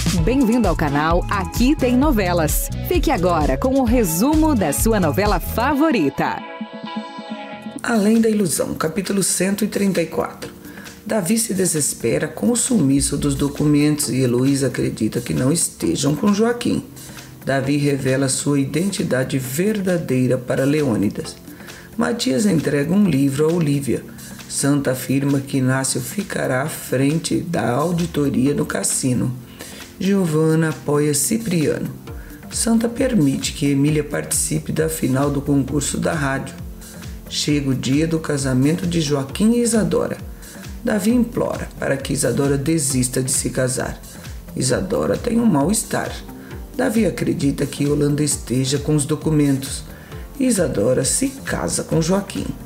Bem-vindo ao canal Aqui Tem Novelas. Fique agora com o resumo da sua novela favorita. Além da ilusão, capítulo 134. Davi se desespera com o sumiço dos documentos e Heloísa acredita que não estejam com Joaquim. Davi revela sua identidade verdadeira para Leônidas. Matias entrega um livro a Olívia. Santa afirma que Inácio ficará à frente da auditoria no cassino. Giovanna apoia Cipriano. Santa permite que Emília participe da final do concurso da rádio. Chega o dia do casamento de Joaquim e Isadora. Davi implora para que Isadora desista de se casar. Isadora tem um mal-estar. Davi acredita que Yolanda esteja com os documentos. Isadora se casa com Joaquim.